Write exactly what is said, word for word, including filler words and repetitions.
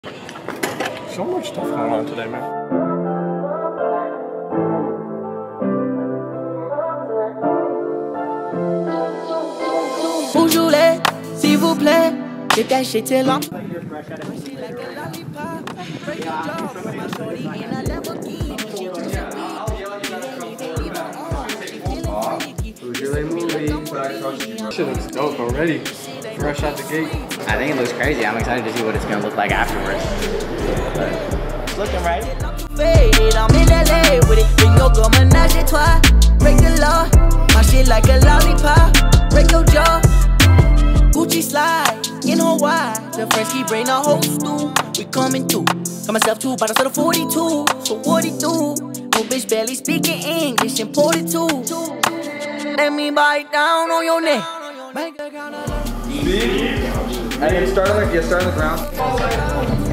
So much stuff going on today, man. Beaujolais, s'il vous plaît, get that shit till I'm. Beaujolais movie. Shit looks dope already. Fresh out the gate. I think it looks crazy. I'm excited to see what it's gonna look like afterwards. But it's looking right. I'm in L A with it. Bring your girl, menage a trois. Break the law. My shit like a lollipop. Break your jaw. Gucci slide in Hawaii. The French keep bring the whole stew. We coming through. Got myself two bottles of the forty-two. So what it do? No bitch barely speaking English. Imported too. Let me bite down on your neck. Speed. And then start on the, yeah, start on the ground.